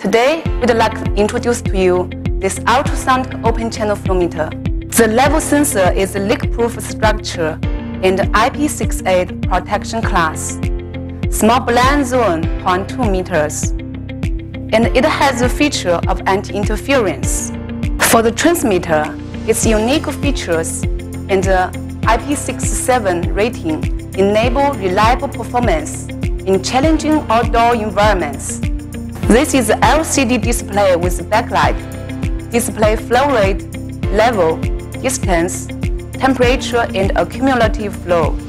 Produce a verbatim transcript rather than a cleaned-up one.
Today, we'd like to introduce to you this ultrasonic open channel flow meter. The level sensor is a leak-proof structure in the I P six eight protection class. Small blind zone zero point two meters. And it has the feature of anti-interference. For the transmitter, its unique features and the I P six seven rating enable reliable performance in challenging outdoor environments. This is an L C D display with backlight. Display flow rate, level, distance, temperature, and accumulative flow.